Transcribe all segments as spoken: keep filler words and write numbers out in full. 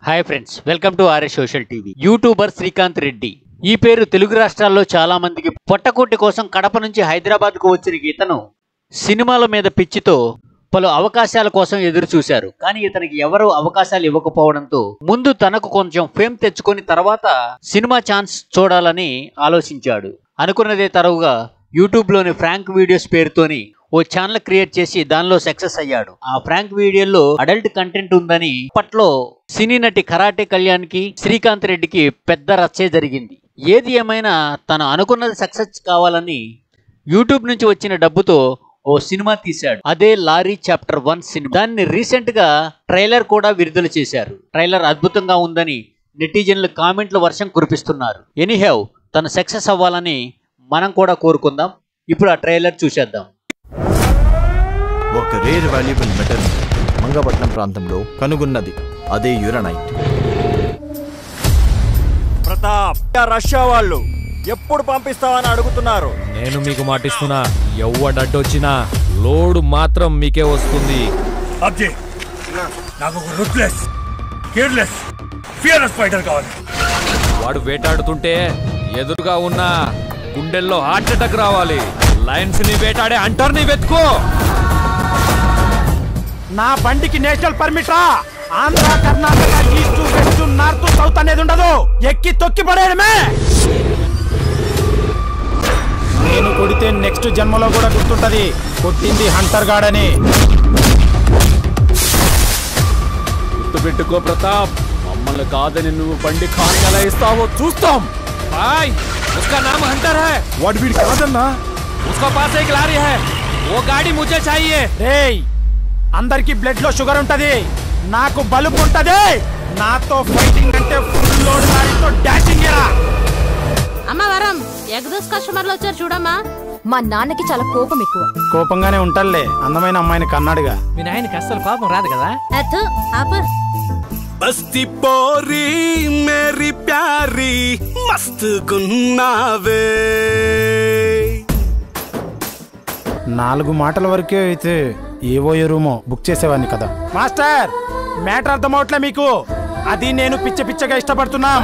Hi friends, welcome to RS social TV. YouTuber Srikanth Reddy ఈ పేరు తెలుగు రాష్ట్రాల్లో చాలా మందికి పొట్టకూటి కోసం కడప నుంచి హైదరాబాద్ కు వచ్చిన ఇతను సినిమాల మీద పిచ్చితో పలు అవకాశాల కోసం ఎదురు చూశారు. కానీ ఇతనికి ఎవరు అవకాశాలు ఇవ్వకపోవడంతో ముందు తనకు కొంచెం ఫేమ్ తెచ్చుకొని తర్వాత సినిమా ఛాన్స్ చూడాలని ఆలోచించాడు. అనుకున్నదే తరువుగా యూట్యూబ్ లోని ఫ్రాంక్ వీడియోస్ పేరుతోని ఓ ఛానల్ క్రియేట్ చేసి దానిలో సక్సెస్ అయ్యాడు. ఆ ఫ్రాంక్ వీడియోలో అడల్ట్ కంటెంట్ ఉందని అప్పట్లో సినీ నటి కరాటే కళ్యాణ్ కి శ్రీకాంత్ రెడ్డికి పెద్ద రచ్చే జరిగింది. ఏది ఏమైనా తను అనుకున్నది సక్సెస్ కావాలని యూట్యూబ్ నుంచి వచ్చిన డబ్బుతో ఓ సినిమా తీశాడు. అదే లారీ చాప్టర్ వన్ సినిమా. దాన్ని రీసెంట్ గా ట్రైలర్ కూడా విడుదల చేశారు. ట్రైలర్ అద్భుతంగా ఉందని నెటిజన్లు కామెంట్ల వర్షం కురిపిస్తున్నారు. ఎనీహౌ తను సక్సెస్ అవ్వాలని మనం కూడా కోరుకుందాం. ఇప్పుడు ఆ ట్రైలర్ చూసేద్దాం. ఒక రేర్ వాల్యుబుల్ మెటల్ మంగపట్నం ప్రాంతంలో కనుగొన్నది. అదే యురనైట్. ప్రతాప్, రష్యా వాళ్ళు ఎప్పుడు పంపిస్తావని అడుగుతున్నారు. నేను మీకు మాటిస్తున్నా, ఎవ్వడడ్డొచ్చినా లోడ్ మాత్రం మీకే వస్తుంది. నాకు ఒక రూత్లెస్, కేర్లెస్, ఫియర్లెస్ ఫైటర్ కావాలి. వాడు వేటాడుతుంటే ఎదురుగా ఉన్న గుండెల్లో హార్ట్ అటాక్ రావాలి. లయన్స్ ని వేటాడే అంటర్ ని వెతుకో. నా బండికి నేషనల్ పర్మిట్ రా. Andhra, Karnataka, east, west, north, south అనేది ఉండదు. ఎక్కి తొక్కి పడేయడమే. నేను కొడితే నెక్స్ట్ జన్మలో కూడా గుర్తుంటది, కొట్టింది హంటర్ గాడని. గుర్తుపెట్టుకో ప్రతాప్, మమ్మల్ని కాదని నువ్వు బండి ఖాన్ ఎలా ఇస్తావో చూస్తాం. भाई, उसका नाम हंटर है. వాడు వీడి కాదన్నా. उसका पास एक लारी है, वो गाड़ी मुझे चाहिए. రేయ్, అందరికి బ్లడ్ లో షుగర్ ఉంటది, నాకు బలుపు ఉంటది. నాతో ఫైటింగ్ అంటే ఫుల్ లోడ్ లారీతో డాషింగ్ రా. అమ్మ వరం, ఎగ్దోస్ కస్టమర్లు వచ్చారు చూడమ్మా. మా నాన్నకి చాలా కోపం ఎక్కువ. కోపంగానే ఉంటాడులే, అందమైన అమ్మాయిని కన్నాడుగా. మీ నాయనకి అస్సలు కోపం రాదు కదా. అత్తు ఆపు. బస్తీ పోరి మేరీ ప్యారీ మస్త్ గున్నావే. నాలుగు మాటల వరకే అయితే ఏవో ఏ రూమో బుక్ చేసేవాడిని కదా. మాస్టర్, మ్యాటర్ అర్థమవట్లే మీకు. అది నేను పిచ్చ పిచ్చగా ఇష్టపడుతున్నా.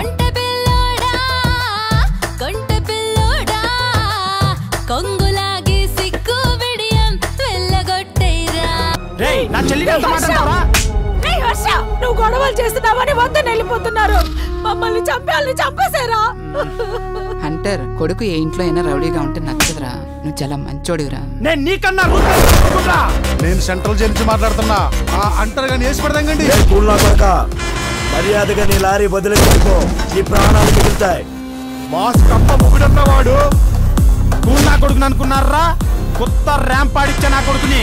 రేయ్, నా చెల్లిని ఎంత మాట అంటావా? నువ్వు గొడవలు చేస్తున్నావని వద్దని వెళ్ళిపోతున్నారు. మమ్మల్ని చంపాలని చంపేశారా? హంటర్ కొడుకు ఏ ఇంట్లో అయినా రౌడీగా ఉంటే నచ్చదురా. నువ్వు చాలా మంచోడిరా. నేను నీకన్నా నేను సెంట్రల్ జైలు నుంచి మాట్లాడుతున్నా. ఆ అంటర్ గాని వేసి పడదండి. మర్యాదగా నీ లారీ వదిలేసుకో, నీ ప్రాణాలు మిగులుతాయి. బాస్ కప్ప ముగుడన్న వాడు కూల్ నా కొడుకుని అనుకున్నారా? కొత్త ర్యాంప్ ఆడిచ్చే నా కొడుకుని.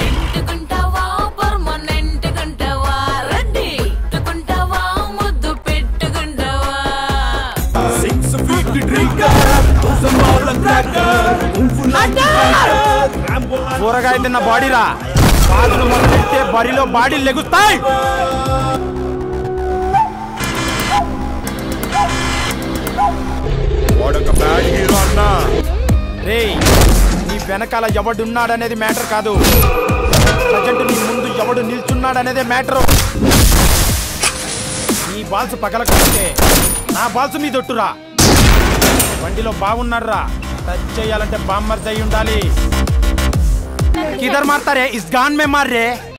కూరగాయ తిన్న బాడీరా, బాధలు మొదలెట్టే బరిలో బాడీలు లెగుస్తాయి. రేయ్, నీ వెనకాల ఎవడున్నాడనేది మ్యాటర్ కాదు, ప్రజెంట్ నీ ముందు ఎవడు నిల్చున్నాడనేదే మ్యాటర్. నీ బాల్స్ పగలకపోతే నా బాల్స్ మీ దొట్టురా. బండిలో బాగున్నాడు రా. టచ్ చేయాలంటే బామ్మర్ అయి ఉండాలి. కిధర్ మారతారే, ఇస్ గాన్ మే మార్ రే.